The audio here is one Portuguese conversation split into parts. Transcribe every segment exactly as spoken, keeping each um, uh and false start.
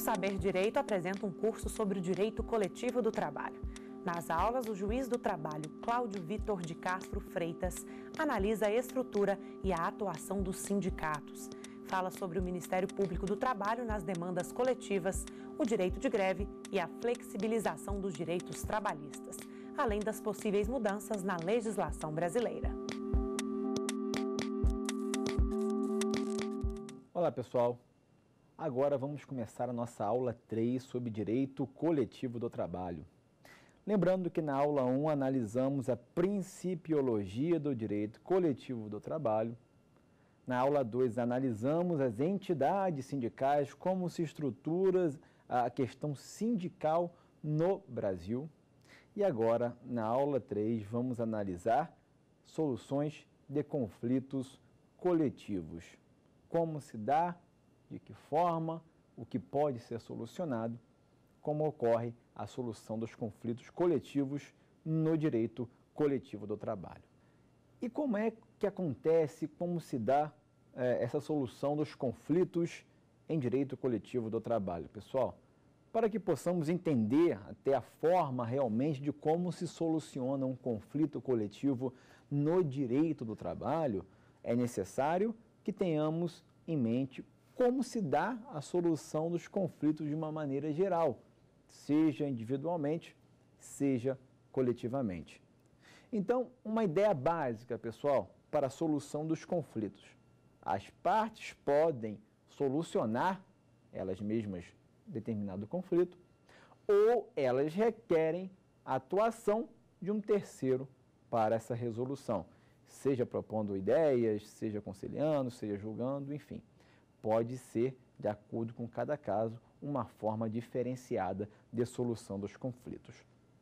Saber Direito apresenta um curso sobre o direito coletivo do trabalho. Nas aulas, o juiz do trabalho, Cláudio Vitor de Castro Freitas, analisa a estrutura e a atuação dos sindicatos. Fala sobre o Ministério Público do Trabalho nas demandas coletivas, o direito de greve e a flexibilização dos direitos trabalhistas, além das possíveis mudanças na legislação brasileira. Olá, pessoal. Agora vamos começar a nossa aula três sobre direito coletivo do trabalho. Lembrando que na aula um analisamos a principiologia do direito coletivo do trabalho. Na aula dois analisamos as entidades sindicais, como se estrutura a questão sindical no Brasil. E agora, na aula três, vamos analisar soluções de conflitos coletivos. Como se dá, de que forma, o que pode ser solucionado, como ocorre a solução dos conflitos coletivos no direito coletivo do trabalho. E como é que acontece, como se dá eh, essa solução dos conflitos em direito coletivo do trabalho, pessoal? Para que possamos entender até a forma realmente de como se soluciona um conflito coletivo no direito do trabalho, é necessário que tenhamos em mente como se dá a solução dos conflitos de uma maneira geral, seja individualmente, seja coletivamente. Então, uma ideia básica, pessoal, para a solução dos conflitos. As partes podem solucionar elas mesmas determinado conflito, ou elas requerem a atuação de um terceiro para essa resolução, seja propondo ideias, seja conciliando, seja julgando, enfim. Pode ser, de acordo com cada caso, uma forma diferenciada de solução dos conflitos.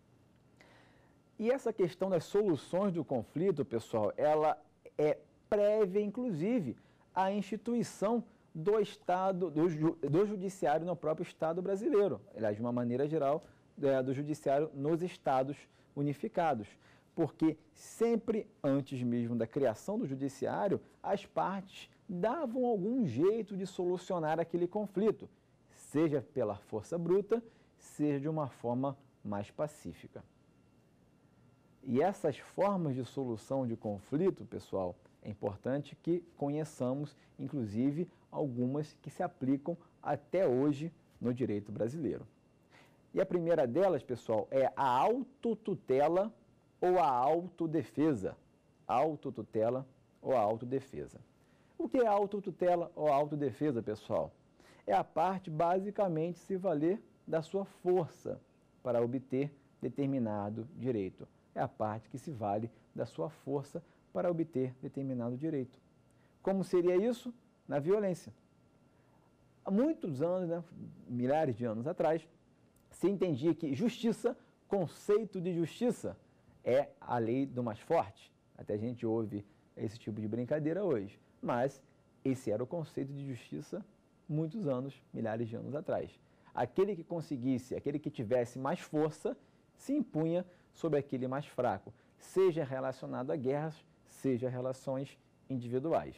E essa questão das soluções do conflito, pessoal, ela é prévia, inclusive, à instituição do Estado, do, ju, do Judiciário no próprio Estado brasileiro, aliás, de uma maneira geral, é, do Judiciário nos Estados unificados. Porque sempre antes mesmo da criação do Judiciário, as partes davam algum jeito de solucionar aquele conflito, seja pela força bruta, seja de uma forma mais pacífica. E essas formas de solução de conflito, pessoal, é importante que conheçamos, inclusive, algumas que se aplicam até hoje no direito brasileiro. E a primeira delas, pessoal, é a autotutela ou a autodefesa. Autotutela ou a autodefesa. O que é autotutela ou autodefesa, pessoal? É a parte, basicamente, se valer da sua força para obter determinado direito. É a parte que se vale da sua força para obter determinado direito. Como seria isso? Na violência. Há muitos anos, né, milhares de anos atrás, se entendia que justiça, conceito de justiça, é a lei do mais forte. Até a gente ouve esse tipo de brincadeira hoje. Mas esse era o conceito de justiça muitos anos, milhares de anos atrás. Aquele que conseguisse, aquele que tivesse mais força, se impunha sobre aquele mais fraco, seja relacionado a guerras, seja relações individuais.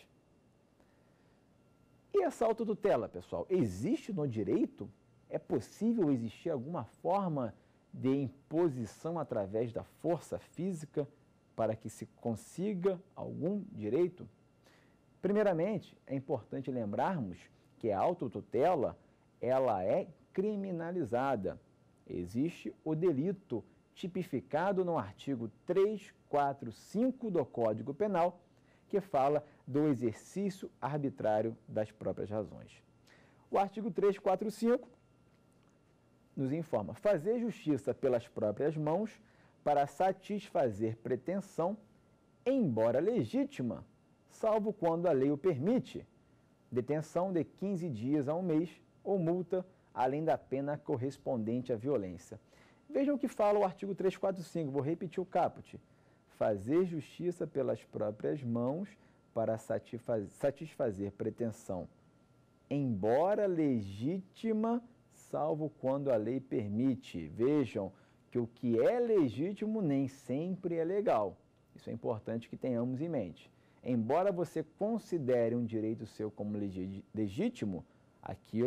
E essa autotutela, pessoal, existe no direito? É possível existir alguma forma de imposição através da força física para que se consiga algum direito? Primeiramente, é importante lembrarmos que a autotutela, ela é criminalizada. Existe o delito tipificado no artigo trezentos e quarenta e cinco do Código Penal, que fala do exercício arbitrário das próprias razões. O artigo trezentos e quarenta e cinco nos informa: fazer justiça pelas próprias mãos para satisfazer pretensão, embora legítima, salvo quando a lei o permite, detenção de quinze dias a um mês ou multa, além da pena correspondente à violência. Vejam o que fala o artigo trezentos e quarenta e cinco, vou repetir o caput. Fazer justiça pelas próprias mãos para satisfazer, satisfazer pretensão, embora legítima, salvo quando a lei permite. Vejam que o que é legítimo nem sempre é legal. Isso é importante que tenhamos em mente. Embora você considere um direito seu como legítimo, aquilo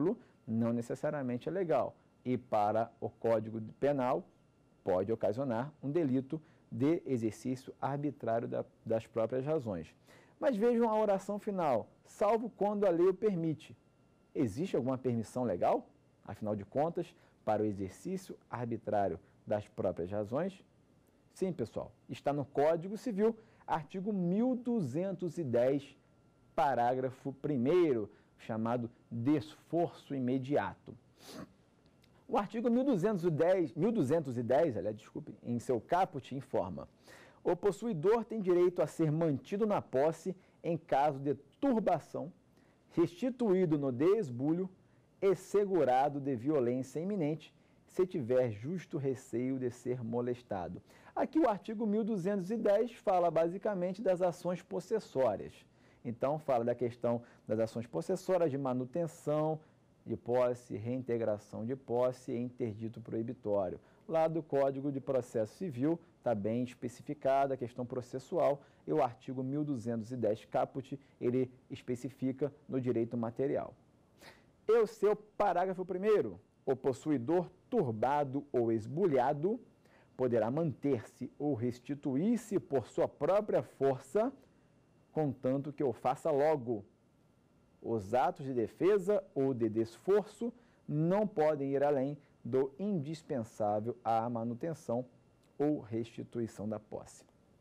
não necessariamente é legal. E para o Código Penal, pode ocasionar um delito de exercício arbitrário da, das próprias razões. Mas vejam a oração final, salvo quando a lei o permite. Existe alguma permissão legal, afinal de contas, para o exercício arbitrário das próprias razões? Sim, pessoal, está no Código Civil, artigo mil duzentos e dez, parágrafo primeiro, chamado desforço imediato. O artigo mil duzentos e dez, mil duzentos e dez, aliás, desculpe, em seu caput informa: o possuidor tem direito a ser mantido na posse em caso de turbação, restituído no desbulho e segurado de violência iminente, se tiver justo receio de ser molestado. Aqui o artigo mil duzentos e dez fala basicamente das ações possessórias. Então, fala da questão das ações possessórias de manutenção de posse, reintegração de posse e interdito proibitório. Lá do Código de Processo Civil está bem especificada a questão processual e o artigo mil duzentos e dez caput, ele especifica no direito material. E o seu parágrafo primeiro, o possuidor turbado ou esbulhado poderá manter-se ou restituir-se por sua própria força, contanto que o faça logo. Os atos de defesa ou de desforço não podem ir além do indispensável à manutenção ou restituição da posse.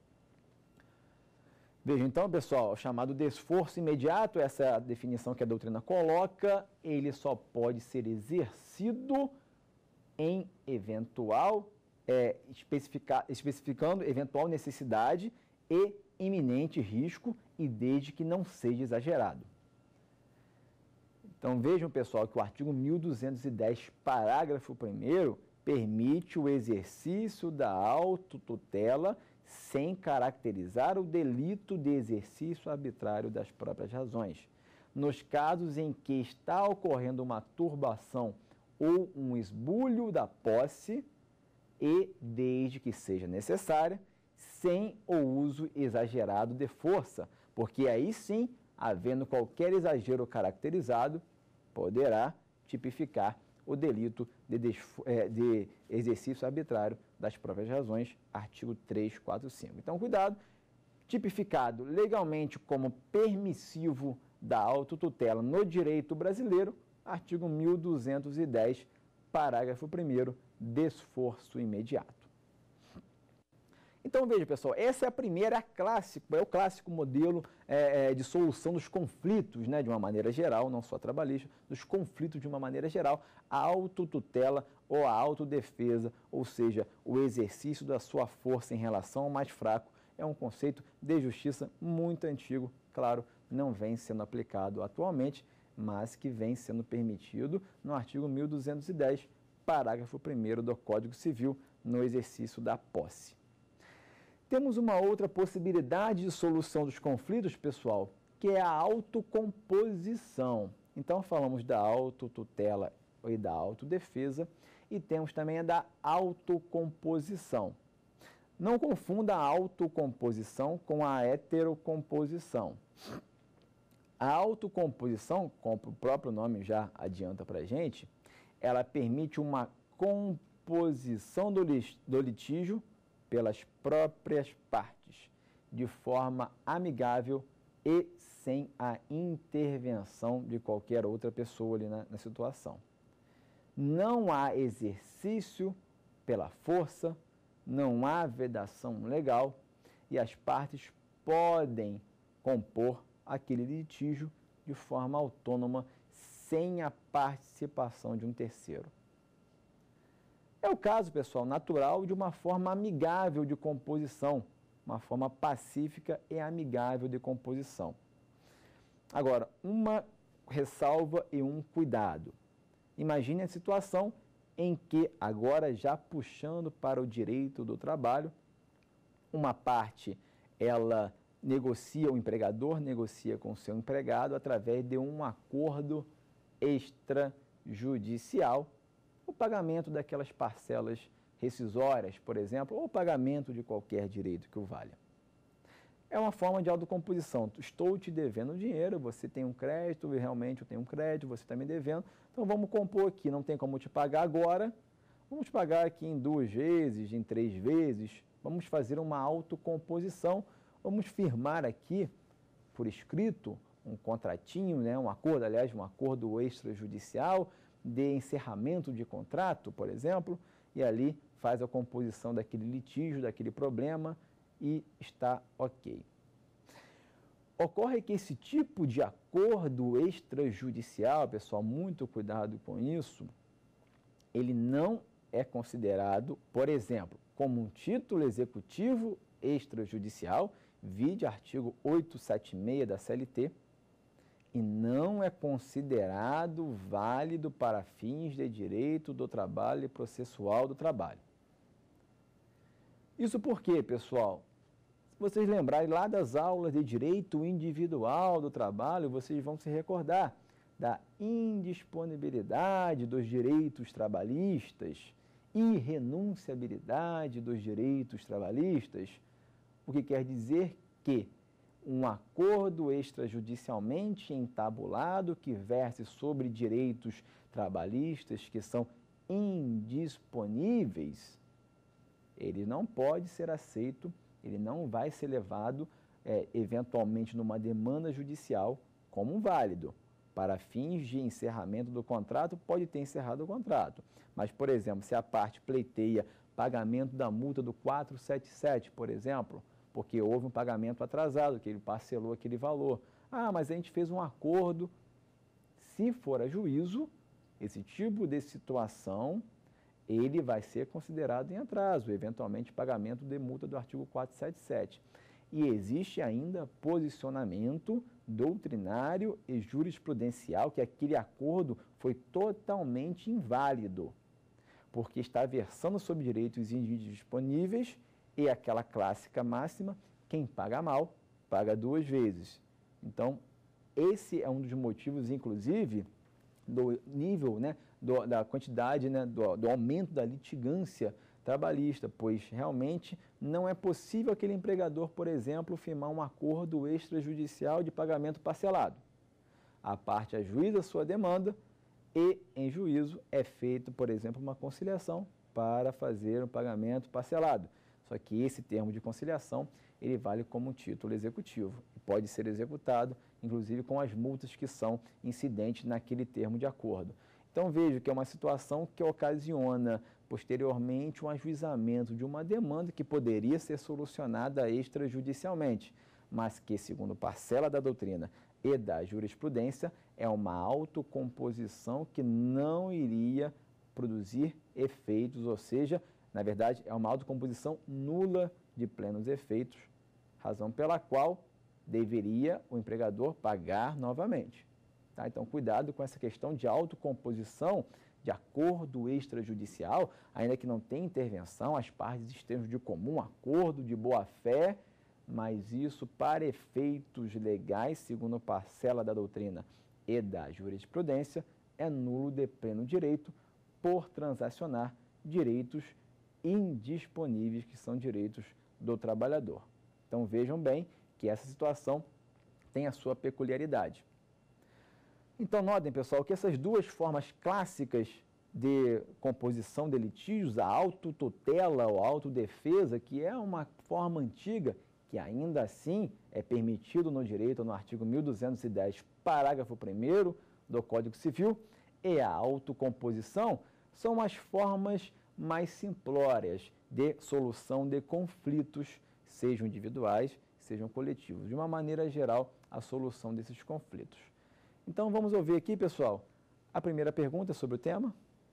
Veja então, pessoal, o chamado desforço imediato, essa é a definição que a doutrina coloca, ele só pode ser exercido em eventual, é, especifica, especificando eventual necessidade e iminente risco e desde que não seja exagerado. Então vejam, pessoal, que o artigo mil duzentos e dez, parágrafo primeiro, permite o exercício da autotutela sem caracterizar o delito de exercício arbitrário das próprias razões. Nos casos em que está ocorrendo uma turbação ou um esbulho da posse e, desde que seja necessária, sem o uso exagerado de força, porque aí sim, havendo qualquer exagero caracterizado, poderá tipificar o delito de, de exercício arbitrário das próprias razões, artigo trezentos e quarenta e cinco. Então, cuidado, tipificado legalmente como permissivo da autotutela no direito brasileiro, artigo mil duzentos e dez, parágrafo primeiro, desforço imediato. Então, veja, pessoal, essa é a primeira, clássico, é o clássico modelo é, de solução dos conflitos, né, de uma maneira geral, não só trabalhista, dos conflitos de uma maneira geral, a autotutela ou a autodefesa, ou seja, o exercício da sua força em relação ao mais fraco, é um conceito de justiça muito antigo, claro, não vem sendo aplicado atualmente, mas que vem sendo permitido no artigo mil duzentos e dez, parágrafo primeiro do Código Civil, no exercício da posse. Temos uma outra possibilidade de solução dos conflitos, pessoal, que é a autocomposição. Então, falamos da autotutela e da autodefesa e temos também a da autocomposição. Não confunda a autocomposição com a heterocomposição. A autocomposição, como o próprio nome já adianta para a gente, ela permite uma composição do litígio pelas próprias partes, de forma amigável e sem a intervenção de qualquer outra pessoa ali na, na situação. Não há exercício pela força, não há vedação legal e as partes podem compor aquele litígio de forma autônoma, sem a participação de um terceiro. É o caso, pessoal, natural de uma forma amigável de composição, uma forma pacífica e amigável de composição. Agora, uma ressalva e um cuidado. Imagine a situação em que, agora já puxando para o direito do trabalho, uma parte, ela negocia, o empregador negocia com o seu empregado através de um acordo extrajudicial, o pagamento daquelas parcelas rescisórias, por exemplo, ou o pagamento de qualquer direito que o valha. é uma forma de autocomposição. Estou te devendo dinheiro, você tem um crédito, e realmente eu tenho um crédito, você está me devendo. Então vamos compor aqui, não tem como te pagar agora, vamos pagar aqui em duas vezes, em três vezes. Vamos fazer uma autocomposição, vamos firmar aqui, por escrito, um contratinho, né, um acordo, aliás, um acordo extrajudicial de encerramento de contrato, por exemplo, e ali faz a composição daquele litígio, daquele problema e está ok. Ocorre que esse tipo de acordo extrajudicial, pessoal, muito cuidado com isso, ele não é considerado, por exemplo, como um título executivo extrajudicial, vide artigo oitocentos e setenta e seis da C L T, e não é considerado válido para fins de direito do trabalho e processual do trabalho. Isso por quê, pessoal? Se vocês lembrarem lá das aulas de direito individual do trabalho, vocês vão se recordar da indisponibilidade dos direitos trabalhistas, irrenunciabilidade dos direitos trabalhistas, o que quer dizer que um acordo extrajudicialmente entabulado que verse sobre direitos trabalhistas que são indisponíveis, ele não pode ser aceito, ele não vai ser levado é, eventualmente numa demanda judicial como válido. Para fins de encerramento do contrato, pode ter encerrado o contrato. Mas, por exemplo, se a parte pleiteia pagamento da multa do quatrocentos e setenta e sete, por exemplo, porque houve um pagamento atrasado, que ele parcelou aquele valor. Ah, mas a gente fez um acordo. Se for a juízo, esse tipo de situação, ele vai ser considerado em atraso, eventualmente pagamento de multa do artigo quatrocentos e setenta e sete. E existe ainda posicionamento doutrinário e jurisprudencial que aquele acordo foi totalmente inválido, porque está versando sobre direitos indisponíveis e aquela clássica máxima, quem paga mal, paga duas vezes. Então, esse é um dos motivos, inclusive, do nível, né, do, da quantidade, né, do, do aumento da litigância trabalhista, pois realmente não é possível aquele empregador, por exemplo, firmar um acordo extrajudicial de pagamento parcelado. A parte ajuiza a sua demanda e, em juízo, é feito, por exemplo, uma conciliação para fazer um pagamento parcelado. Só que esse termo de conciliação, ele vale como um título executivo e pode ser executado, inclusive com as multas que são incidentes naquele termo de acordo. Então, vejo que é uma situação que ocasiona, posteriormente, um ajuizamento de uma demanda que poderia ser solucionada extrajudicialmente, mas que, segundo parcela da doutrina e da jurisprudência, é uma autocomposição que não iria produzir efeitos, ou seja, na verdade, é uma autocomposição nula de plenos efeitos, razão pela qual deveria o empregador pagar novamente. Tá? Então, cuidado com essa questão de autocomposição de acordo extrajudicial, ainda que não tenha intervenção, as partes estejam de comum acordo, de boa-fé, mas isso, para efeitos legais, segundo parcela da doutrina e da jurisprudência, é nulo de pleno direito por transacionar direitos indisponíveis, que são direitos do trabalhador. Então, vejam bem que essa situação tem a sua peculiaridade. Então, notem, pessoal, que essas duas formas clássicas de composição de litígios, a autotutela ou autodefesa, que é uma forma antiga, que ainda assim é permitido no direito, no artigo mil duzentos e dez, parágrafo primeiro do Código Civil, e a autocomposição, são as formas mais simplórias de solução de conflitos, sejam individuais, sejam coletivos. De uma maneira geral, a solução desses conflitos. Então, vamos ouvir aqui, pessoal, a primeira pergunta sobre o tema.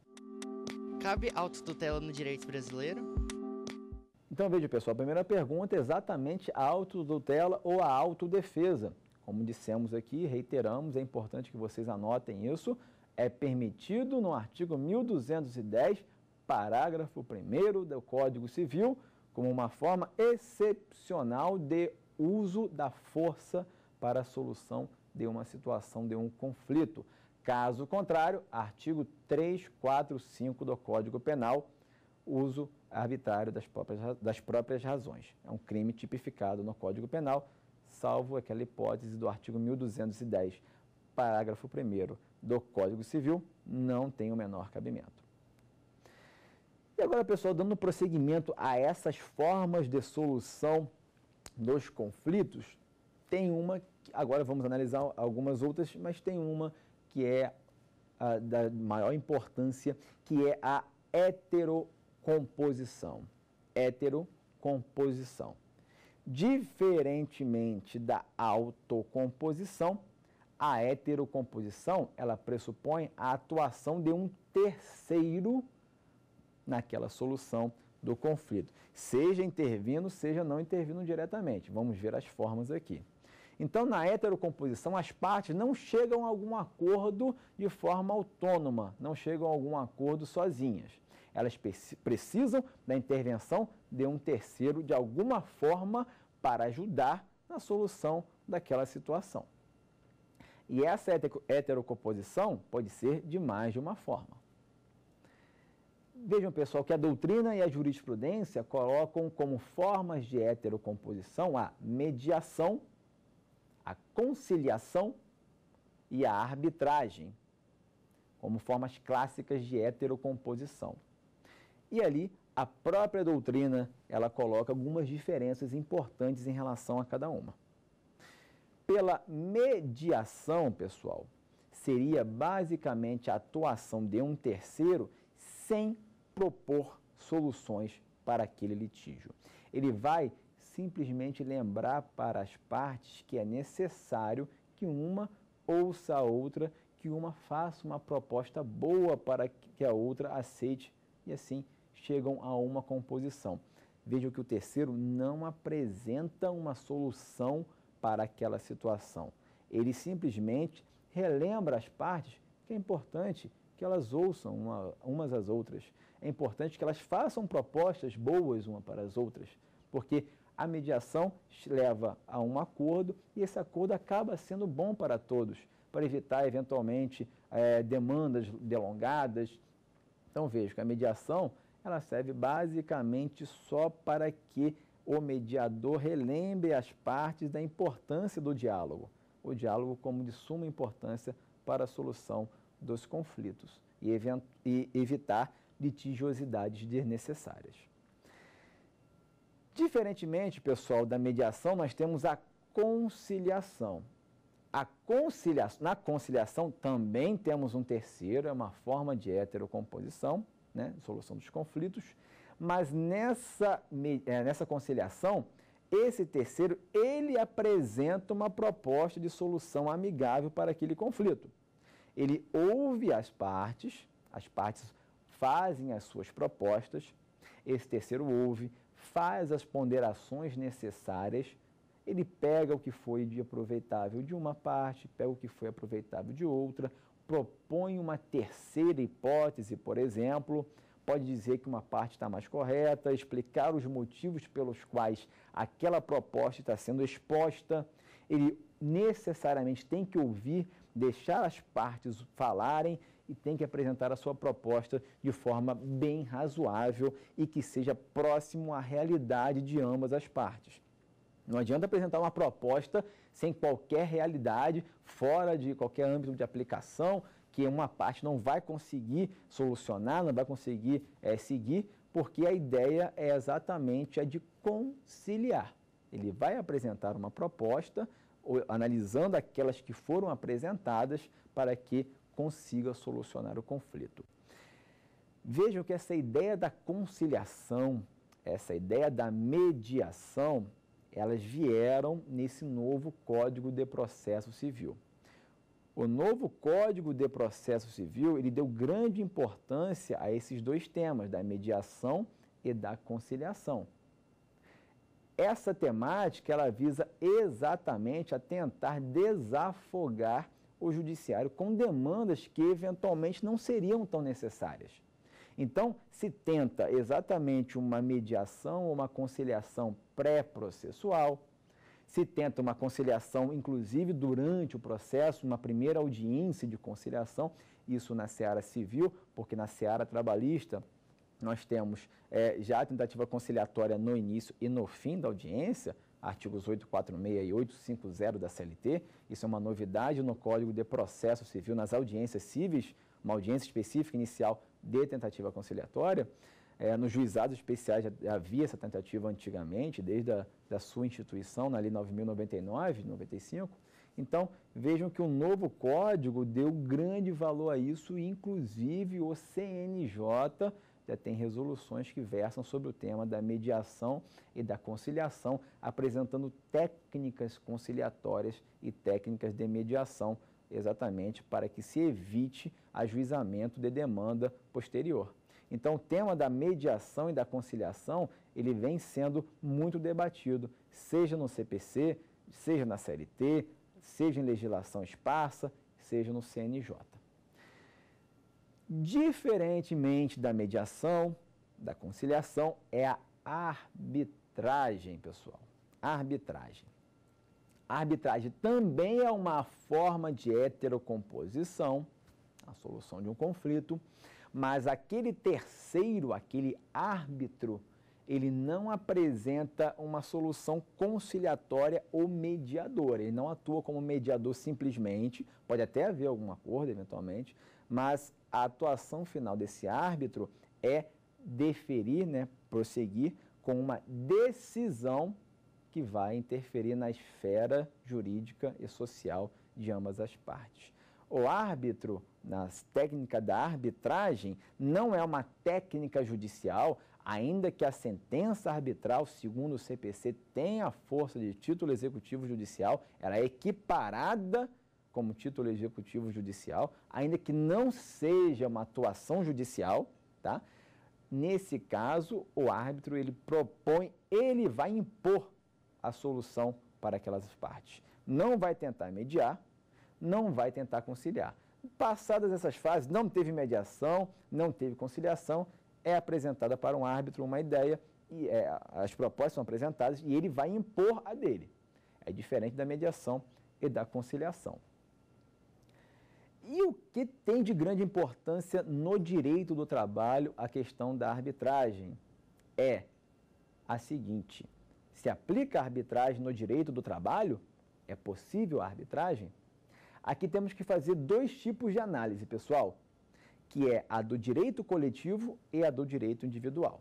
Cabe autotutela no direito brasileiro? Então, veja, pessoal, a primeira pergunta é exatamente a autotutela ou a autodefesa. Como dissemos aqui, reiteramos, é importante que vocês anotem isso, é permitido no artigo mil duzentos e dez, parágrafo primeiro do Código Civil, como uma forma excepcional de uso da força para a solução de uma situação, de um conflito. Caso contrário, artigo trezentos e quarenta e cinco do Código Penal, uso arbitrário das próprias, das próprias razões. É um crime tipificado no Código Penal, salvo aquela hipótese do artigo mil duzentos e dez, parágrafo primeiro do Código Civil, não tem o menor cabimento. E agora, pessoal, dando prosseguimento a essas formas de solução dos conflitos, tem uma, agora vamos analisar algumas outras, mas tem uma que é a, da maior importância, que é a heterocomposição. Heterocomposição. Diferentemente da autocomposição, a heterocomposição, ela pressupõe a atuação de um terceiro naquela solução do conflito, seja intervindo, seja não intervindo diretamente. Vamos ver as formas aqui. Então, na heterocomposição, as partes não chegam a algum acordo de forma autônoma, não chegam a algum acordo sozinhas. Elas precisam da intervenção de um terceiro de alguma forma para ajudar na solução daquela situação. E essa heterocomposição pode ser de mais de uma forma. Vejam, pessoal, que a doutrina e a jurisprudência colocam como formas de heterocomposição a mediação, a conciliação e a arbitragem, como formas clássicas de heterocomposição. E ali, a própria doutrina, ela coloca algumas diferenças importantes em relação a cada uma. Pela mediação, pessoal, seria basicamente a atuação de um terceiro sem propor soluções para aquele litígio. Ele vai simplesmente lembrar para as partes que é necessário que uma ouça a outra, que uma faça uma proposta boa para que a outra aceite e assim chegam a uma composição. Vejam que o terceiro não apresenta uma solução para aquela situação. Ele simplesmente relembra as partes que é importante que elas ouçam uma, umas às outras. É importante que elas façam propostas boas uma para as outras, porque a mediação leva a um acordo e esse acordo acaba sendo bom para todos, para evitar, eventualmente, é, demandas delongadas. Então, vejo que a mediação ela serve basicamente só para que o mediador relembre as partes da importância do diálogo. O diálogo como de suma importância para a solução dos conflitos e, e evitar litigiosidades desnecessárias. Diferentemente, pessoal, da mediação, nós temos a conciliação. A conciliação. Na conciliação também temos um terceiro, é uma forma de heterocomposição, né, solução dos conflitos, mas nessa, nessa conciliação, esse terceiro, ele apresenta uma proposta de solução amigável para aquele conflito. Ele ouve as partes, as partes fazem as suas propostas, esse terceiro ouve, faz as ponderações necessárias, ele pega o que foi de aproveitável de uma parte, pega o que foi aproveitável de outra, propõe uma terceira hipótese, por exemplo, pode dizer que uma parte está mais correta, explicar os motivos pelos quais aquela proposta está sendo exposta, ele necessariamente tem que ouvir, deixar as partes falarem e tem que apresentar a sua proposta de forma bem razoável e que seja próximo à realidade de ambas as partes. Não adianta apresentar uma proposta sem qualquer realidade, fora de qualquer âmbito de aplicação, que uma parte não vai conseguir solucionar, não vai conseguir é, seguir, porque a ideia é exatamente a de conciliar. Ele vai apresentar uma proposta, analisando aquelas que foram apresentadas para que consiga solucionar o conflito. Vejam que essa ideia da conciliação, essa ideia da mediação, elas vieram nesse novo Código de Processo Civil. O novo Código de Processo Civil, ele deu grande importância a esses dois temas, da mediação e da conciliação. Essa temática, ela visa exatamente a tentar desafogar o judiciário com demandas que eventualmente não seriam tão necessárias. Então, se tenta exatamente uma mediação ou uma conciliação pré-processual, se tenta uma conciliação, inclusive, durante o processo, uma primeira audiência de conciliação, isso na seara civil, porque na seara trabalhista nós temos é, já a tentativa conciliatória no início e no fim da audiência, artigos oitocentos e quarenta e seis e oitocentos e cinquenta da C L T. Isso é uma novidade no Código de Processo Civil, nas audiências cíveis, uma audiência específica inicial de tentativa conciliatória. É, nos juizados especiais já havia essa tentativa antigamente, desde a da sua instituição, na Lei nove mil e noventa e nove, de noventa e cinco. Então, vejam que o novo Código deu grande valor a isso, inclusive o C N J já tem resoluções que versam sobre o tema da mediação e da conciliação, apresentando técnicas conciliatórias e técnicas de mediação, exatamente para que se evite ajuizamento de demanda posterior. Então, o tema da mediação e da conciliação, ele vem sendo muito debatido, seja no C P C, seja na C L T, seja em legislação esparsa, seja no C N J. Diferentemente da mediação, da conciliação, é a arbitragem, pessoal. A arbitragem. A arbitragem também é uma forma de heterocomposição, a solução de um conflito, mas aquele terceiro, aquele árbitro, ele não apresenta uma solução conciliatória ou mediadora. Ele não atua como mediador simplesmente, pode até haver algum acordo eventualmente, mas a atuação final desse árbitro é deferir, né, prosseguir com uma decisão que vai interferir na esfera jurídica e social de ambas as partes. O árbitro, na técnica da arbitragem, não é uma técnica judicial, ainda que a sentença arbitral, segundo o C P C, tenha a força de título executivo judicial, ela é equiparada como título executivo judicial, ainda que não seja uma atuação judicial, tá? Nesse caso, o árbitro, ele propõe, ele vai impor a solução para aquelas partes. Não vai tentar mediar, não vai tentar conciliar. Passadas essas fases, não teve mediação, não teve conciliação, é apresentada para um árbitro uma ideia, e é, as propostas são apresentadas e ele vai impor a dele. É diferente da mediação e da conciliação. E o que tem de grande importância no direito do trabalho a questão da arbitragem? É a seguinte: se aplica a arbitragem no direito do trabalho? É possível a arbitragem? Aqui temos que fazer dois tipos de análise, pessoal, que é a do direito coletivo e a do direito individual.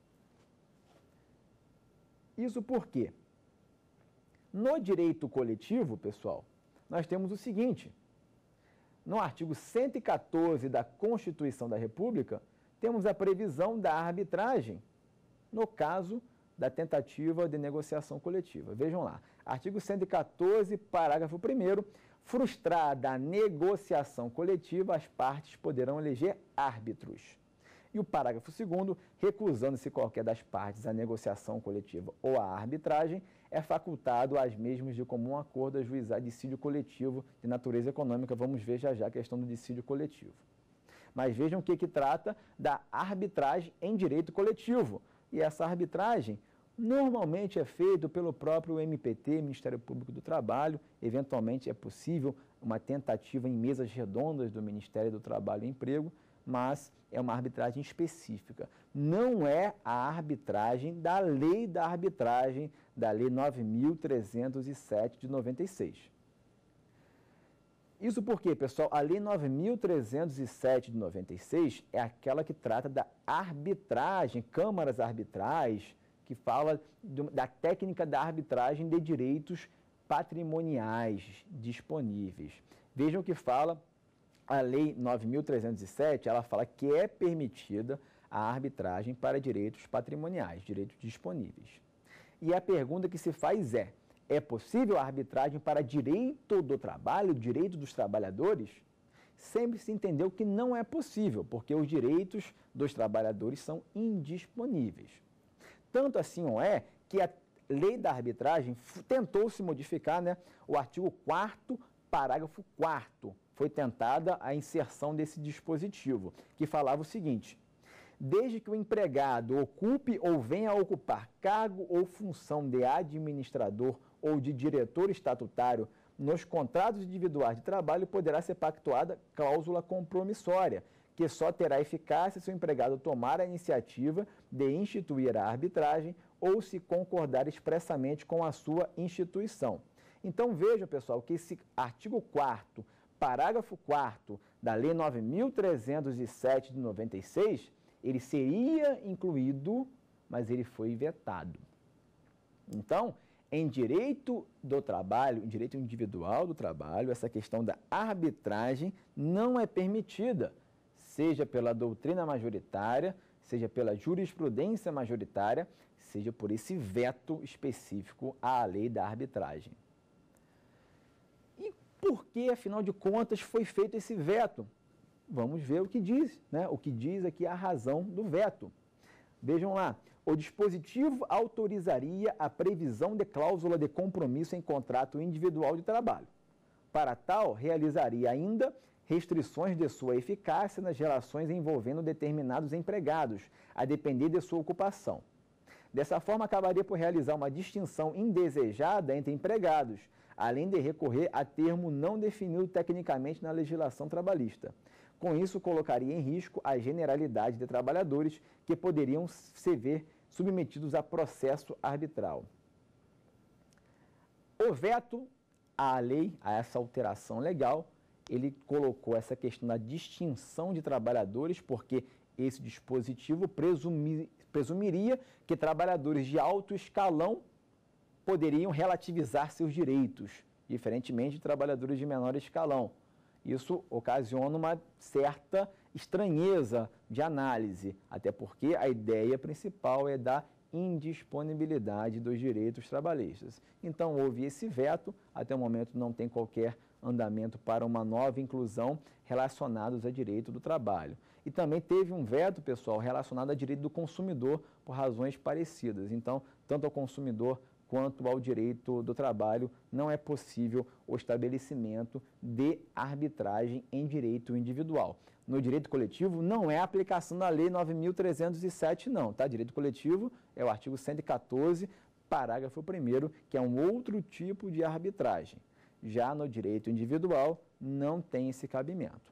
Isso por quê? No direito coletivo, pessoal, nós temos o seguinte: no artigo cento e quatorze da Constituição da República, temos a previsão da arbitragem no caso da tentativa de negociação coletiva. Vejam lá, artigo cento e quatorze, parágrafo primeiro, frustrada a negociação coletiva, as partes poderão eleger árbitros. E o parágrafo segundo, recusando-se qualquer das partes à negociação coletiva ou à arbitragem, é facultado às mesmas de comum acordo ajuizar dissídio coletivo de natureza econômica. Vamos ver já já a questão do dissídio coletivo. Mas vejam o que, que trata da arbitragem em direito coletivo. E essa arbitragem normalmente é feita pelo próprio M P T, Ministério Público do Trabalho. Eventualmente é possível uma tentativa em mesas redondas do Ministério do Trabalho e Emprego, mas é uma arbitragem específica. Não é a arbitragem da lei da arbitragem, da Lei nove mil trezentos e sete de noventa e seis. Isso porque, pessoal, a Lei nove mil trezentos e sete de noventa e seis é aquela que trata da arbitragem, câmaras arbitrais, que fala do, da técnica da arbitragem de direitos patrimoniais disponíveis. Vejam que fala a Lei nove mil trezentos e sete, ela fala que é permitida a arbitragem para direitos patrimoniais, direitos disponíveis. E a pergunta que se faz é: é possível a arbitragem para direito do trabalho, direito dos trabalhadores? Sempre se entendeu que não é possível, porque os direitos dos trabalhadores são indisponíveis. Tanto assim não é que a lei da arbitragem tentou se modificar, né? O artigo quarto, parágrafo quarto, foi tentada a inserção desse dispositivo, que falava o seguinte: desde que o empregado ocupe ou venha a ocupar cargo ou função de administrador ou de diretor estatutário nos contratos individuais de trabalho, poderá ser pactuada cláusula compromissória, que só terá eficácia se o empregado tomar a iniciativa de instituir a arbitragem ou se concordar expressamente com a sua instituição. Então vejam, pessoal, que esse artigo quarto, parágrafo quarto da Lei nove mil trezentos e sete de noventa e seis, ele seria incluído, mas ele foi vetado. Então, em direito do trabalho, em direito individual do trabalho, essa questão da arbitragem não é permitida, seja pela doutrina majoritária, seja pela jurisprudência majoritária, seja por esse veto específico à lei da arbitragem. E por que, afinal de contas, foi feito esse veto? Vamos ver o que diz, né? O que diz aqui a razão do veto. Vejam lá, o dispositivo autorizaria a previsão de cláusula de compromisso em contrato individual de trabalho. Para tal, realizaria ainda restrições de sua eficácia nas relações envolvendo determinados empregados, a depender de sua ocupação. Dessa forma, acabaria por realizar uma distinção indesejada entre empregados, além de recorrer a termo não definido tecnicamente na legislação trabalhista. Com isso, colocaria em risco a generalidade de trabalhadores que poderiam se ver submetidos a processo arbitral. O veto à lei, a essa alteração legal, ele colocou essa questão da distinção de trabalhadores, porque esse dispositivo presumi, presumiria que trabalhadores de alto escalão poderiam relativizar seus direitos, diferentemente de trabalhadores de menor escalão. Isso ocasiona uma certa estranheza de análise, até porque a ideia principal é da indisponibilidade dos direitos trabalhistas. Então, houve esse veto, até o momento não tem qualquer andamento para uma nova inclusão relacionados a direito do trabalho. E também teve um veto, pessoal, relacionado a direito do consumidor por razões parecidas. Então, tanto ao consumidor quanto ao direito do trabalho, não é possível o estabelecimento de arbitragem em direito individual. No direito coletivo, não é a aplicação da Lei nove mil trezentos e sete, não, tá? Direito coletivo é o artigo cento e quatorze, parágrafo primeiro, que é um outro tipo de arbitragem. Já no direito individual, não tem esse cabimento.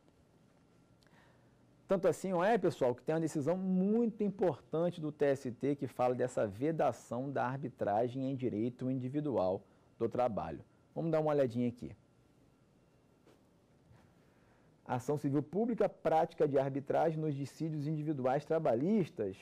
Tanto assim, não é, pessoal, que tem uma decisão muito importante do T S T que fala dessa vedação da arbitragem em direito individual do trabalho. Vamos dar uma olhadinha aqui. Ação civil pública, prática de arbitragem nos dissídios individuais trabalhistas.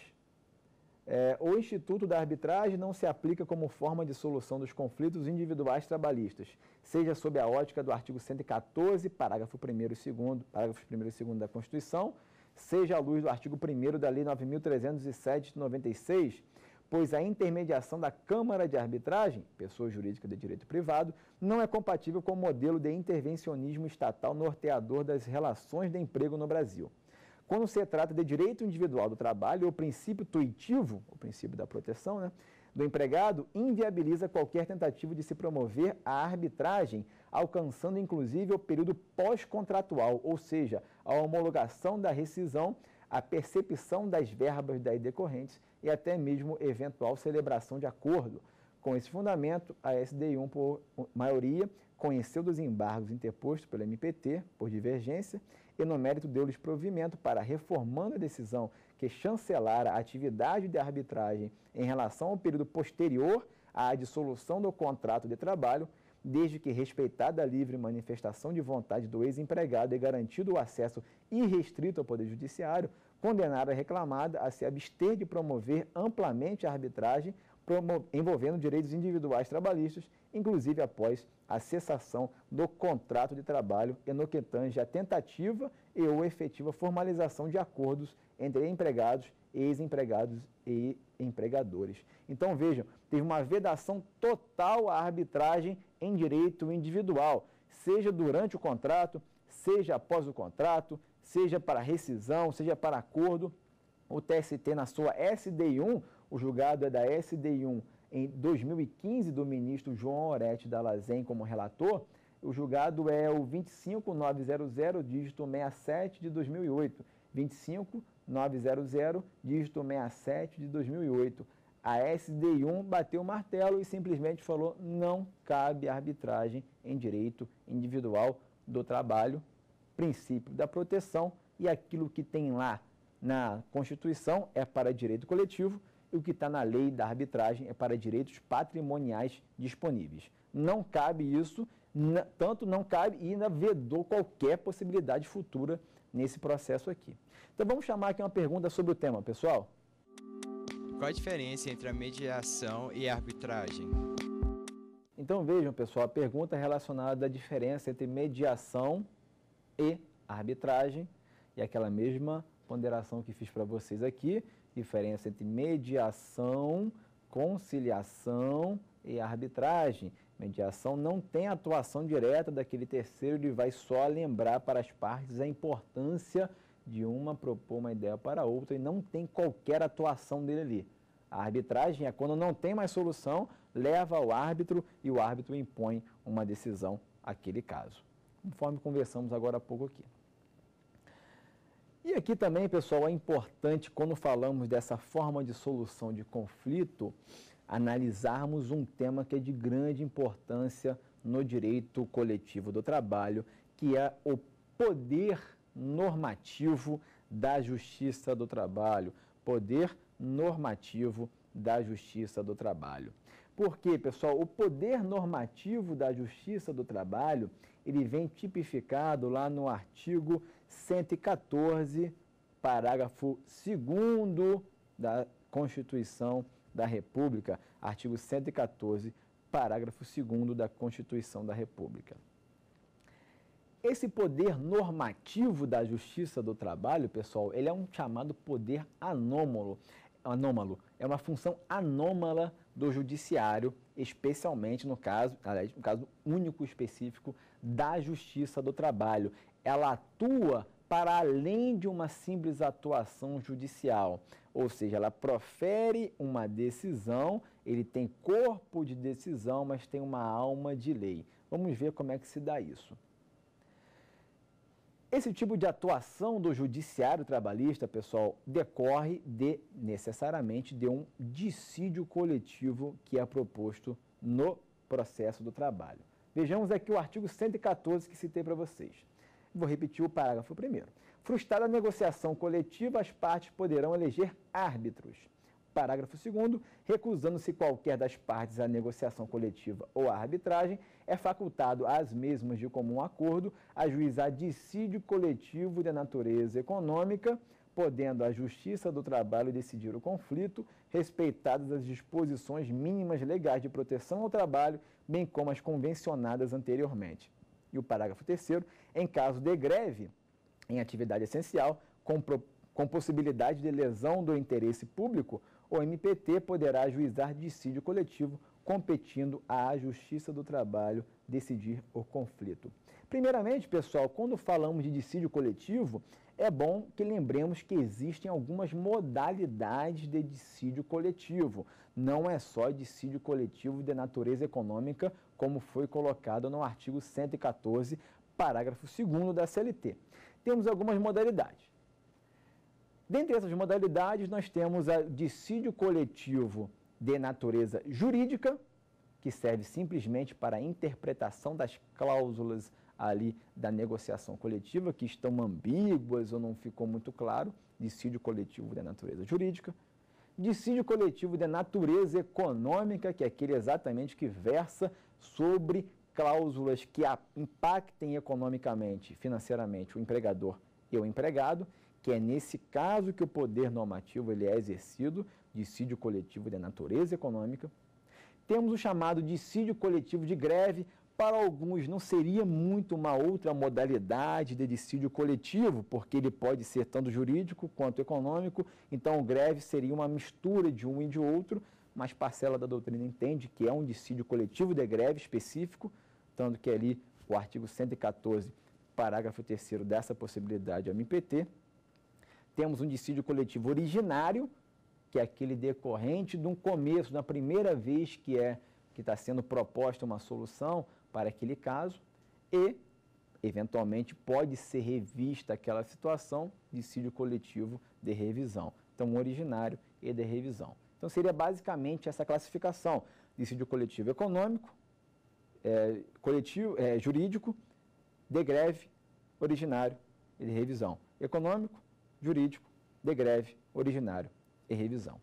É, o Instituto da Arbitragem não se aplica como forma de solução dos conflitos individuais trabalhistas, seja sob a ótica do artigo cento e quatorze, parágrafo primeiro e segundo, parágrafos primeiro e segundo da Constituição, seja à luz do artigo primeiro da Lei nove mil trezentos e sete de noventa e seis, pois a intermediação da Câmara de Arbitragem, pessoa jurídica de direito privado, não é compatível com o modelo de intervencionismo estatal norteador das relações de emprego no Brasil. Quando se trata de direito individual do trabalho, o princípio tuitivo, o princípio da proteção, né, do empregado, inviabiliza qualquer tentativa de se promover a arbitragem, alcançando inclusive o período pós-contratual, ou seja, a homologação da rescisão, a percepção das verbas daí decorrentes e até mesmo eventual celebração de acordo. Com esse fundamento, a S D I um, por maioria, conheceu dos embargos interpostos pelo M P T, por divergência, e no mérito deu-lhes provimento para, reformando a decisão que chancelara a atividade de arbitragem em relação ao período posterior à dissolução do contrato de trabalho, desde que respeitada a livre manifestação de vontade do ex-empregado e garantido o acesso irrestrito ao Poder Judiciário, condenar a reclamada a se abster de promover amplamente a arbitragem envolvendo direitos individuais trabalhistas, inclusive após a cessação do contrato de trabalho e no que tange a tentativa e ou efetiva formalização de acordos entre empregados, ex-empregados e empregadores. Então, vejam, teve uma vedação total à arbitragem em direito individual, seja durante o contrato, seja após o contrato, seja para rescisão, seja para acordo. O T S T, na sua S D I um, o julgado é da S D I um em dois mil e quinze, do ministro João Orete Dallazen como relator. O julgado é o vinte e cinco mil novecentos, dígito sessenta e sete de dois mil e oito. vinte e cinco mil novecentos, dígito sessenta e sete de dois mil e oito. A S D I um bateu o martelo e simplesmente falou: não cabe arbitragem em direito individual do trabalho, princípio da proteção, e aquilo que tem lá na Constituição é para direito coletivo e o que está na lei da arbitragem é para direitos patrimoniais disponíveis. Não cabe isso, tanto não cabe e ainda vedou qualquer possibilidade futura nesse processo aqui. Então vamos chamar aqui uma pergunta sobre o tema, pessoal. Qual a diferença entre a mediação e a arbitragem? Então vejam, pessoal, a pergunta é relacionada à diferença entre mediação e arbitragem e aquela mesma ponderação que fiz para vocês aqui, diferença entre mediação, conciliação e arbitragem. Mediação não tem atuação direta daquele terceiro, ele vai só lembrar para as partes a importância de uma propor uma ideia para a outra e não tem qualquer atuação dele ali. A arbitragem é quando não tem mais solução, leva ao árbitro e o árbitro impõe uma decisão àquele caso, conforme conversamos agora há pouco aqui. E aqui também, pessoal, é importante, quando falamos dessa forma de solução de conflito, analisarmos um tema que é de grande importância no direito coletivo do trabalho, que é o poder normativo da Justiça do Trabalho. Poder normativo da Justiça do Trabalho. Por quê, pessoal? O poder normativo da Justiça do Trabalho, ele vem tipificado lá no artigo cento e quatorze, parágrafo segundo da Constituição da República. Artigo cento e quatorze, parágrafo segundo da Constituição da República. Esse poder normativo da Justiça do Trabalho, pessoal, ele é um chamado poder anômalo. Anômalo. É uma função anômala do judiciário, especialmente no caso, aliás, no caso único específico da Justiça do Trabalho. Ela atua para além de uma simples atuação judicial, ou seja, ela profere uma decisão, ele tem corpo de decisão, mas tem uma alma de lei. Vamos ver como é que se dá isso. Esse tipo de atuação do judiciário trabalhista, pessoal, decorre de, necessariamente, de um dissídio coletivo que é proposto no processo do trabalho. Vejamos aqui o artigo cento e quatorze que citei para vocês. Vou repetir o parágrafo primeiro. Frustrada a negociação coletiva, as partes poderão eleger árbitros. Parágrafo segundo, recusando-se qualquer das partes à negociação coletiva ou à arbitragem, é facultado às mesmas de comum acordo ajuizar dissídio coletivo de natureza econômica, podendo a Justiça do Trabalho decidir o conflito, respeitadas as disposições mínimas legais de proteção ao trabalho, bem como as convencionadas anteriormente. E o parágrafo terceiro, em caso de greve em atividade essencial, com, pro, com possibilidade de lesão do interesse público, o M P T poderá ajuizar dissídio coletivo, competindo à Justiça do Trabalho decidir o conflito. Primeiramente, pessoal, quando falamos de dissídio coletivo, é bom que lembremos que existem algumas modalidades de dissídio coletivo. Não é só dissídio coletivo de natureza econômica, como foi colocado no artigo cento e quatorze, parágrafo segundo da C L T. Temos algumas modalidades. Dentre essas modalidades, nós temos o dissídio coletivo de natureza jurídica, que serve simplesmente para a interpretação das cláusulas ali da negociação coletiva, que estão ambíguas ou não ficou muito claro, dissídio coletivo de natureza jurídica. Dissídio coletivo de natureza econômica, que é aquele exatamente que versa sobre cláusulas que impactem economicamente, financeiramente, o empregador e o empregado, que é nesse caso que o poder normativo ele é exercido, dissídio coletivo de natureza econômica. Temos o chamado dissídio coletivo de greve. Para alguns não seria muito uma outra modalidade de dissídio coletivo, porque ele pode ser tanto jurídico quanto econômico, então o greve seria uma mistura de um e de outro, mas parcela da doutrina entende que é um dissídio coletivo de greve específico, tanto que ali o artigo cento e quatorze, parágrafo terceiro, dá essa possibilidade ao M P T. Temos um dissídio coletivo originário, que é aquele decorrente de um começo, da primeira vez que é que está sendo proposta uma solução para aquele caso, e, eventualmente, pode ser revista aquela situação, dissídio coletivo de revisão. Então, um originário e de revisão. Então, seria basicamente essa classificação: dissídio coletivo econômico, é, coletivo, é, jurídico, de greve, originário e de revisão. econômico, jurídico, de greve, originário e revisão.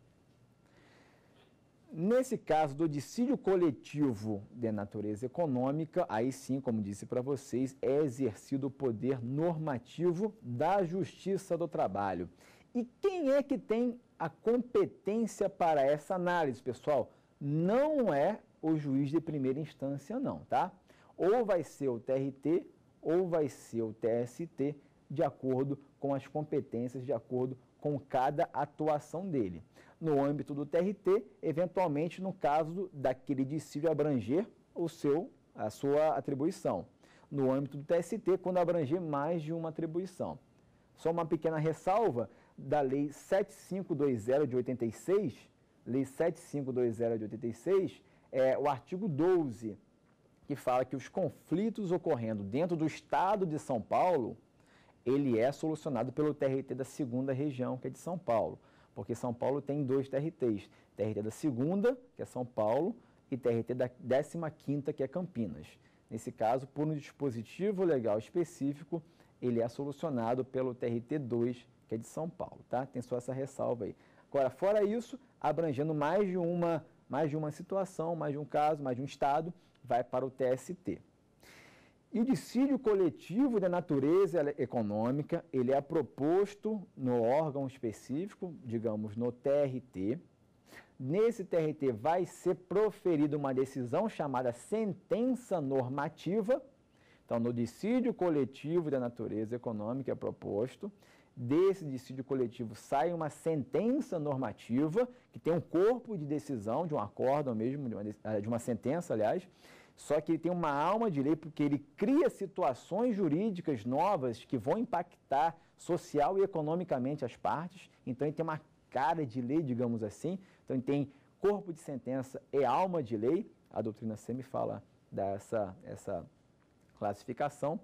Nesse caso do dissídio coletivo de natureza econômica, aí sim, como disse para vocês, é exercido o poder normativo da Justiça do Trabalho. E quem é que tem a competência para essa análise, pessoal? Não é o juiz de primeira instância, não, tá? Ou vai ser o T R T ou vai ser o T S T, de acordo com as competências, de acordo com cada atuação dele. No âmbito do T R T, eventualmente, no caso daquele dissídio abranger o seu, a sua atribuição. No âmbito do T S T, quando abranger mais de uma atribuição. Só uma pequena ressalva da Lei sete mil quinhentos e vinte de oitenta e seis, Lei sete mil quinhentos e vinte de oitenta e seis, é o artigo doze, que fala que os conflitos ocorrendo dentro do Estado de São Paulo, ele é solucionado pelo T R T da segunda região, que é de São Paulo. Porque São Paulo tem dois T R Ts, T R T da segunda, que é São Paulo, e T R T da décima quinta, que é Campinas. Nesse caso, por um dispositivo legal específico, ele é solucionado pelo T R T dois, que é de São Paulo, tá? Tem só essa ressalva aí. Agora, fora isso, abrangendo mais de uma, mais de uma situação, mais de um caso, mais de um estado, vai para o T S T. E o dissídio coletivo de natureza econômica, ele é proposto no órgão específico, digamos, no T R T. Nesse T R T vai ser proferida uma decisão chamada sentença normativa. Então, no dissídio coletivo de natureza econômica é proposto. Desse dissídio coletivo sai uma sentença normativa, que tem um corpo de decisão, de um acórdão mesmo, de uma, de uma sentença, aliás, só que ele tem uma alma de lei porque ele cria situações jurídicas novas que vão impactar social e economicamente as partes. Então, ele tem uma cara de lei, digamos assim. Então, ele tem corpo de sentença e alma de lei. A doutrina SEMI fala dessa essa classificação.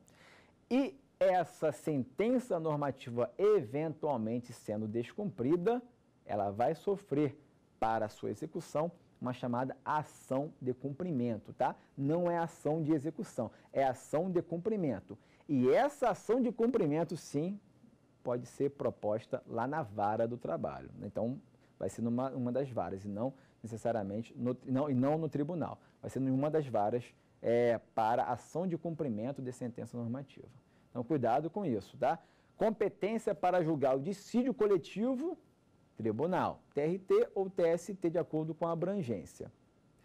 E essa sentença normativa, eventualmente sendo descumprida, ela vai sofrer para a sua execução uma chamada ação de cumprimento, tá? Não é ação de execução, é ação de cumprimento. E essa ação de cumprimento, sim, pode ser proposta lá na vara do trabalho. Então, vai ser numa uma das varas, e não necessariamente, no, não, e não no tribunal. Vai ser numa das varas é, para ação de cumprimento de sentença normativa. Então, cuidado com isso, tá? Competência para julgar o dissídio coletivo, tribunal, T R T ou T S T, de acordo com a abrangência.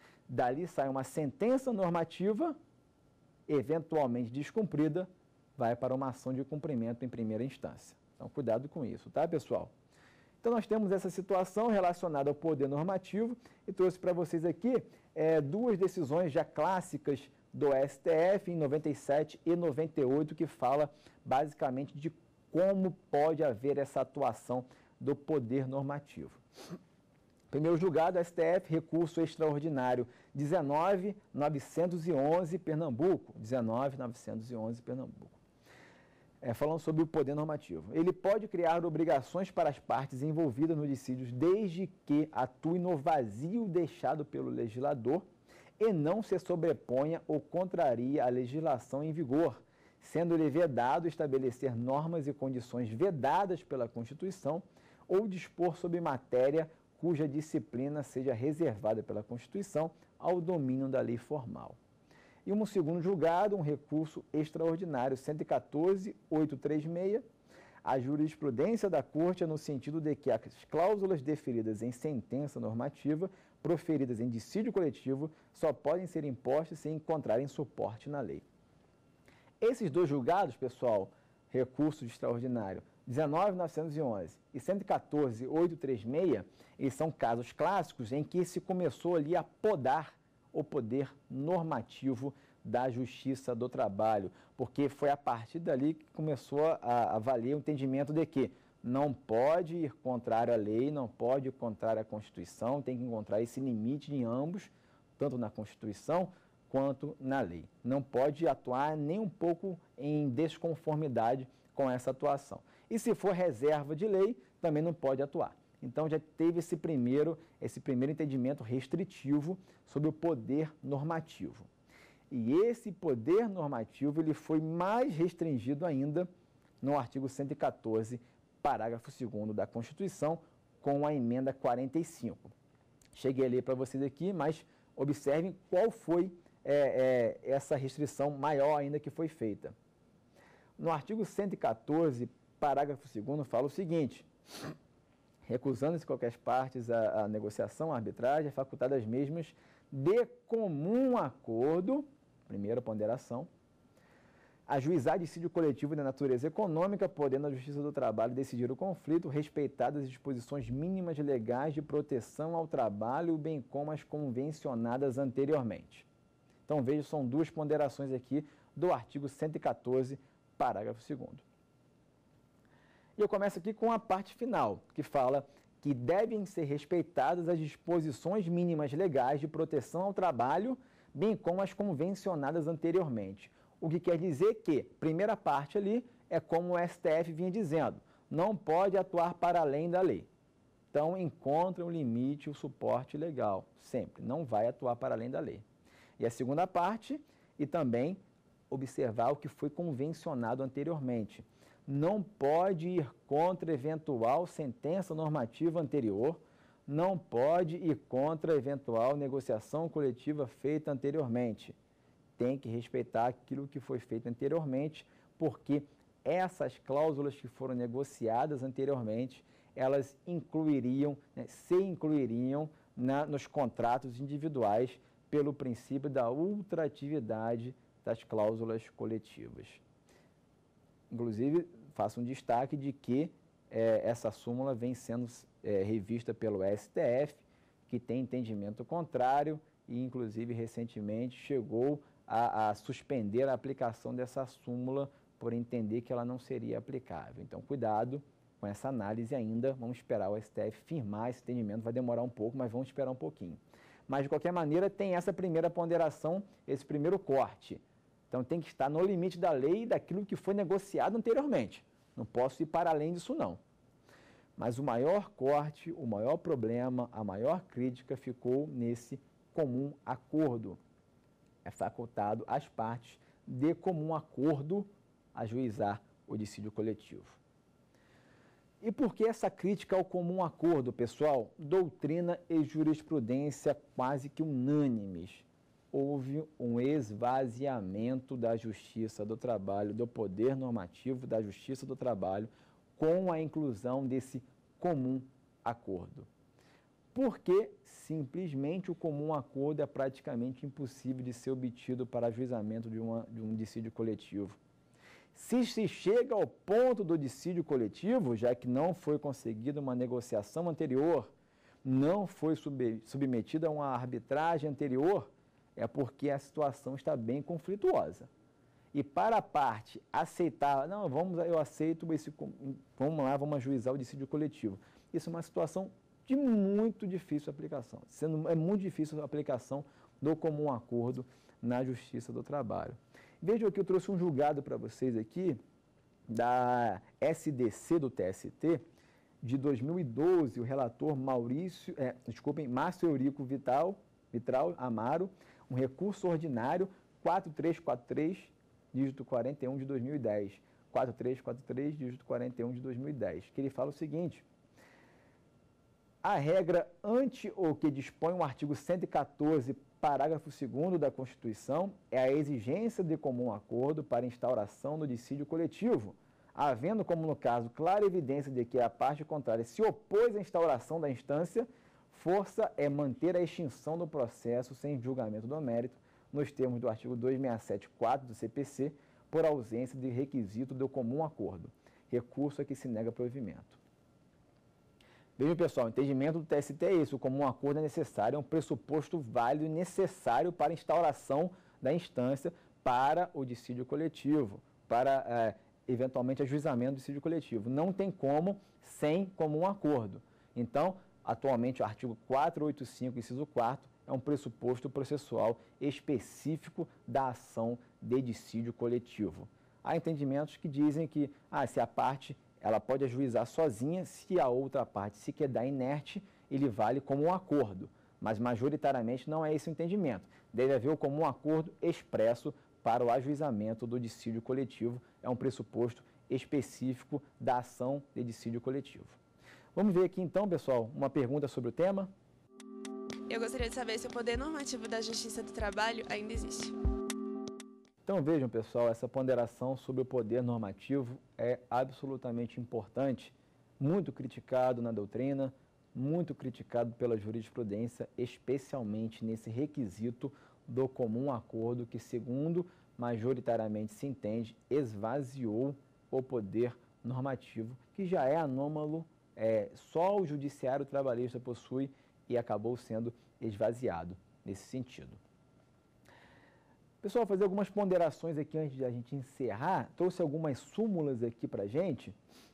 Dali sai uma sentença normativa, eventualmente descumprida, vai para uma ação de cumprimento em primeira instância. Então, cuidado com isso, tá, pessoal? Então, nós temos essa situação relacionada ao poder normativo e trouxe para vocês aqui é, duas decisões já clássicas do S T F em noventa e sete e noventa e oito, que fala basicamente de como pode haver essa atuação do poder normativo. Primeiro julgado, S T F, recurso extraordinário dezenove mil novecentos e onze, Pernambuco. dezenove mil novecentos e onze, Pernambuco. É, falando sobre o poder normativo. Ele pode criar obrigações para as partes envolvidas no dissídio desde que atue no vazio deixado pelo legislador e não se sobreponha ou contraria a legislação em vigor, sendo-lhe vedado estabelecer normas e condições vedadas pela Constituição ou dispor sobre matéria cuja disciplina seja reservada pela Constituição ao domínio da lei formal. E um segundo julgado, um recurso extraordinário cento e quatorze mil oitocentos e trinta e seis, a jurisprudência da Corte é no sentido de que as cláusulas deferidas em sentença normativa, proferidas em dissídio coletivo, só podem ser impostas se encontrarem suporte na lei. Esses dois julgados, pessoal, recurso extraordinário dezenove mil novecentos e onze e cento e quatorze mil oitocentos e trinta e seis, eles são casos clássicos em que se começou ali a podar o poder normativo da Justiça do Trabalho, porque foi a partir dali que começou a, a valer o entendimento de que não pode ir contrário à lei, não pode ir contrário à Constituição, tem que encontrar esse limite em ambos, tanto na Constituição quanto na lei. Não pode atuar nem um pouco em desconformidade com essa atuação. E se for reserva de lei, também não pode atuar. Então já teve esse primeiro, esse primeiro entendimento restritivo sobre o poder normativo. E esse poder normativo ele foi mais restringido ainda no artigo cento e quatorze, parágrafo segundo da Constituição, com a emenda quarenta e cinco. Cheguei a ler para vocês aqui, mas observem qual foi é, é, essa restrição maior ainda que foi feita. No artigo cento e quatorze, parágrafo segundo, fala o seguinte: recusando-se qualquer partes a, a negociação, a arbitragem, é facultada às mesmas de comum acordo, primeira ponderação, ajuizar dissídio coletivo de natureza econômica, podendo a Justiça do Trabalho decidir o conflito, respeitadas as disposições mínimas legais de proteção ao trabalho, bem como as convencionadas anteriormente. Então, veja, são duas ponderações aqui do artigo cento e quatorze, parágrafo segundo. E eu começo aqui com a parte final, que fala que devem ser respeitadas as disposições mínimas legais de proteção ao trabalho, bem como as convencionadas anteriormente. O que quer dizer que, primeira parte ali, é como o S T F vinha dizendo, não pode atuar para além da lei. Então, encontra um limite, o suporte legal, sempre, não vai atuar para além da lei. E a segunda parte, e também observar o que foi convencionado anteriormente. Não pode ir contra eventual sentença normativa anterior, não pode ir contra eventual negociação coletiva feita anteriormente. Tem que respeitar aquilo que foi feito anteriormente, porque essas cláusulas que foram negociadas anteriormente, elas incluiriam, né, se incluiriam na, nos contratos individuais pelo princípio da ultratividade das cláusulas coletivas. Inclusive, faço um destaque de que é, essa súmula vem sendo é, revista pelo S T F, que tem entendimento contrário e, inclusive, recentemente chegou A, a suspender a aplicação dessa súmula por entender que ela não seria aplicável. Então, cuidado com essa análise ainda, vamos esperar o S T F firmar esse entendimento, vai demorar um pouco, mas vamos esperar um pouquinho. Mas, de qualquer maneira, tem essa primeira ponderação, esse primeiro corte. Então, tem que estar no limite da lei e daquilo que foi negociado anteriormente. Não posso ir para além disso, não. Mas o maior corte, o maior problema, a maior crítica ficou nesse comum acordo. É facultado às partes de comum acordo ajuizar o dissídio coletivo. E por que essa crítica ao comum acordo, pessoal? Doutrina e jurisprudência quase que unânimes. Houve um esvaziamento da Justiça do Trabalho, do poder normativo da Justiça do Trabalho, com a inclusão desse comum acordo. Porque simplesmente o comum acordo é praticamente impossível de ser obtido para ajuizamento de, uma, de um dissídio coletivo. Se se chega ao ponto do dissídio coletivo, já que não foi conseguida uma negociação anterior, não foi sub, submetida a uma arbitragem anterior, é porque a situação está bem conflituosa. E para a parte aceitar, não, vamos, eu aceito esse, vamos lá, vamos ajuizar o dissídio coletivo. Isso é uma situação de muito difícil aplicação. Sendo, é muito difícil a aplicação do comum acordo na Justiça do Trabalho. Vejam que eu trouxe um julgado para vocês aqui, da S D C do T S T, de dois mil e doze, o relator Maurício, é, desculpem, Márcio Eurico Vital, Vitral Amaro, um recurso ordinário quatro três quatro três, dígito quarenta e um de dois mil e dez. quatro três quatro três, dígito quarenta e um de dois mil e dez, que ele fala o seguinte: a regra ante o que dispõe o artigo cento e quatorze, parágrafo segundo da Constituição, é a exigência de comum acordo para instauração do dissídio coletivo, havendo, como no caso, clara evidência de que a parte contrária se opôs à instauração da instância, força é manter a extinção do processo sem julgamento do mérito, nos termos do artigo duzentos e sessenta e sete, quatro do C P C, por ausência de requisito do comum acordo. Recurso a que se nega provimento. Vejam, pessoal, o entendimento do T S T é isso: o comum acordo é necessário, é um pressuposto válido e necessário para a instauração da instância para o dissídio coletivo, para, é, eventualmente, ajuizamento do dissídio coletivo. Não tem como sem comum acordo. Então, atualmente, o artigo quatrocentos e oitenta e cinco, inciso quatro, é um pressuposto processual específico da ação de dissídio coletivo. Há entendimentos que dizem que, ah, se a parte ela pode ajuizar sozinha, se a outra parte se quedar inerte, ele vale como um acordo. Mas, majoritariamente, não é esse o entendimento. Deve haver o comum acordo expresso para o ajuizamento do dissídio coletivo. É um pressuposto específico da ação de dissídio coletivo. Vamos ver aqui então, pessoal, uma pergunta sobre o tema. Eu gostaria de saber se o poder normativo da Justiça do Trabalho ainda existe. Então vejam, pessoal, essa ponderação sobre o poder normativo é absolutamente importante, muito criticado na doutrina, muito criticado pela jurisprudência, especialmente nesse requisito do comum acordo que, segundo majoritariamente se entende, esvaziou o poder normativo, que já é anômalo, é, só o judiciário trabalhista possui e acabou sendo esvaziado nesse sentido. Pessoal, vou fazer algumas ponderações aqui antes de a gente encerrar. Trouxe algumas súmulas aqui para a gente.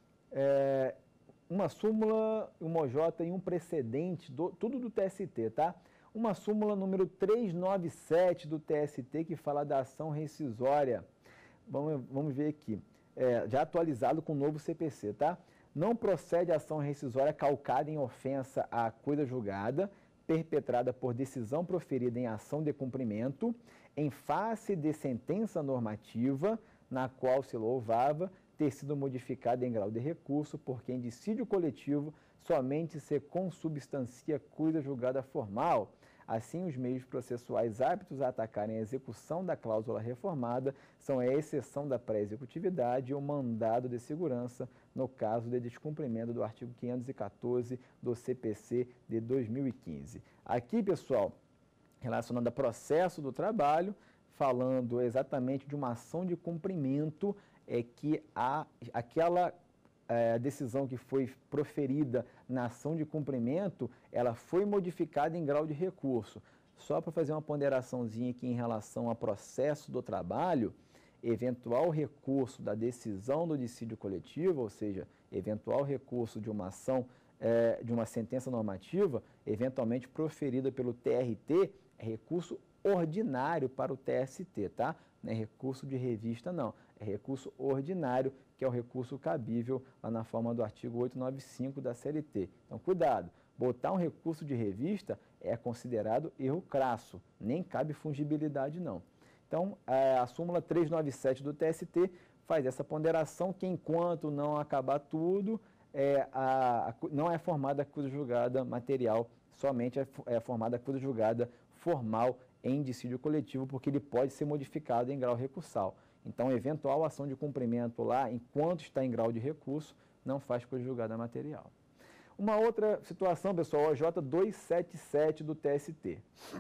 É, uma súmula, uma O J e um precedente, do, tudo do T S T, tá? Uma súmula número trezentos e noventa e sete do T S T que fala da ação rescisória. Vamos, vamos ver aqui. É, já atualizado com o novo C P C, tá? Não procede a ação rescisória calcada em ofensa à coisa julgada, perpetrada por decisão proferida em ação de cumprimento, em face de sentença normativa, na qual se louvava ter sido modificada em grau de recurso, porque em dissídio coletivo somente se consubstancia coisa julgada formal. Assim, os meios processuais aptos a atacarem a execução da cláusula reformada são a exceção da pré-executividade e o mandado de segurança no caso de descumprimento do artigo quinhentos e quatorze do C P C de dois mil e quinze. Aqui, pessoal, relacionado a processo do trabalho, falando exatamente de uma ação de cumprimento, é que a, aquela é, decisão que foi proferida na ação de cumprimento, ela foi modificada em grau de recurso. Só para fazer uma ponderaçãozinha aqui em relação ao processo do trabalho, eventual recurso da decisão do dissídio coletivo, ou seja, eventual recurso de uma ação, é, de uma sentença normativa, eventualmente proferida pelo T R T, é recurso ordinário para o T S T, tá? Não é recurso de revista, não. É recurso ordinário, que é o recurso cabível lá na forma do artigo oitocentos e noventa e cinco da C L T. Então, cuidado. Botar um recurso de revista é considerado erro crasso. Nem cabe fungibilidade, não. Então, a súmula trezentos e noventa e sete do T S T faz essa ponderação que, enquanto não acabar tudo, é, a, a, não é formada a coisa julgada material, somente é, é formada a coisa julgada formal em dissídio coletivo, porque ele pode ser modificado em grau recursal. Então, eventual ação de cumprimento lá, enquanto está em grau de recurso, não faz coisa julgada material. Uma outra situação, pessoal, O J duzentos e setenta e sete do T S T.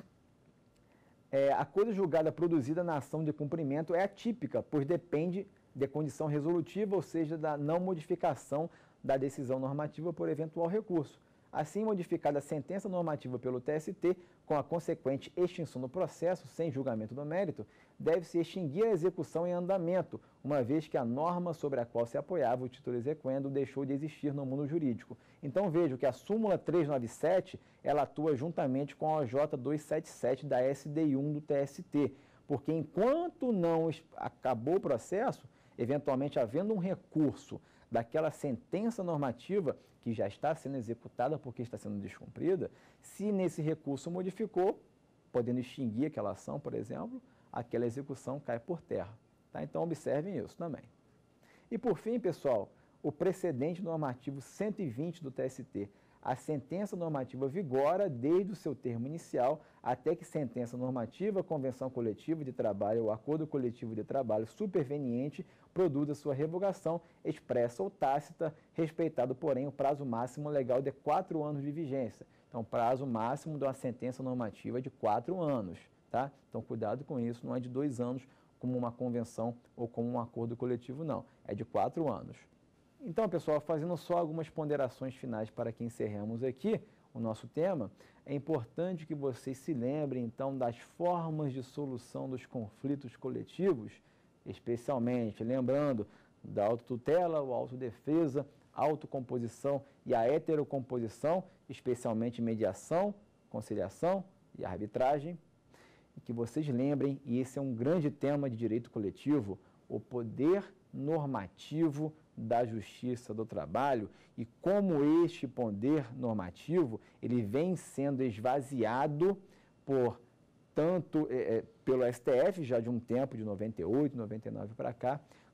É, a coisa julgada produzida na ação de cumprimento é atípica, pois depende de condição resolutiva, ou seja, da não modificação da decisão normativa por eventual recurso. Assim, modificada a sentença normativa pelo T S T, com a consequente extinção do processo, sem julgamento do mérito, deve-se extinguir a execução em andamento, uma vez que a norma sobre a qual se apoiava o título exequendo deixou de existir no mundo jurídico. Então, vejo que a súmula trezentos e noventa e sete, ela atua juntamente com a O J duzentos e setenta e sete da S D I um do T S T, porque enquanto não acabou o processo, eventualmente havendo um recurso daquela sentença normativa que já está sendo executada porque está sendo descumprida, se nesse recurso modificou, podendo extinguir aquela ação, por exemplo, aquela execução cai por terra. Tá? Então, observem isso também. E, por fim, pessoal, o precedente normativo cento e vinte do T S T. A sentença normativa vigora desde o seu termo inicial até que sentença normativa, convenção coletiva de trabalho ou acordo coletivo de trabalho superveniente produza sua revogação, expressa ou tácita, respeitado, porém, o prazo máximo legal de quatro anos de vigência. Então, prazo máximo de uma sentença normativa é de quatro anos. Tá? Então, cuidado com isso, não é de dois anos como uma convenção ou como um acordo coletivo, não. É de quatro anos. Então, pessoal, fazendo só algumas ponderações finais para que encerremos aqui o nosso tema, é importante que vocês se lembrem, então, das formas de solução dos conflitos coletivos, especialmente, lembrando da autotutela ou autodefesa, autocomposição e a heterocomposição, especialmente mediação, conciliação e arbitragem. E que vocês lembrem, e esse é um grande tema de direito coletivo, o poder normativo da Justiça do Trabalho e como este poder normativo ele vem sendo esvaziado por tanto é, pelo S T F já de um tempo, de noventa e oito, noventa e nove para cá,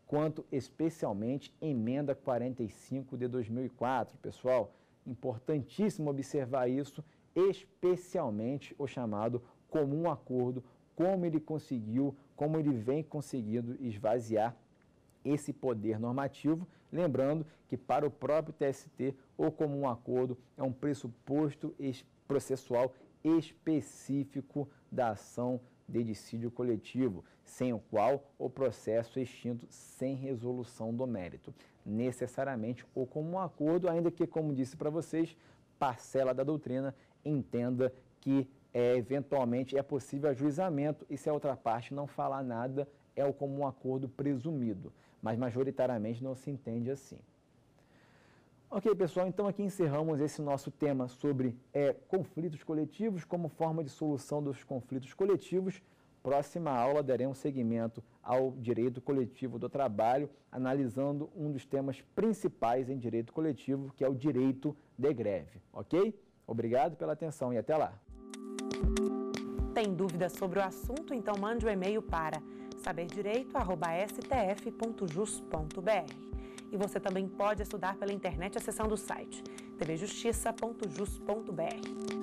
quanto especialmente Emenda quarenta e cinco de dois mil e quatro. Pessoal, importantíssimo observar isso, especialmente o chamado comum acordo, como ele conseguiu, como ele vem conseguindo esvaziar esse poder normativo, lembrando que para o próprio T S T, o comum acordo é um pressuposto processual específico da ação de dissídio coletivo, sem o qual o processo é extinto sem resolução do mérito. Necessariamente o comum acordo, ainda que, como disse para vocês, parcela da doutrina entenda que é, eventualmente é possível ajuizamento e se a outra parte não falar nada, é o comum acordo presumido, mas majoritariamente não se entende assim. Ok, pessoal, então aqui encerramos esse nosso tema sobre é, conflitos coletivos como forma de solução dos conflitos coletivos. Próxima aula daremos seguimento ao direito coletivo do trabalho, analisando um dos temas principais em direito coletivo, que é o direito de greve, ok? Obrigado pela atenção e até lá. Tem dúvidas sobre o assunto? Então mande um e-mail para saber direito arroba s t f ponto jus ponto b r. E você também pode estudar pela internet acessando o site t v justiça ponto jus ponto b r.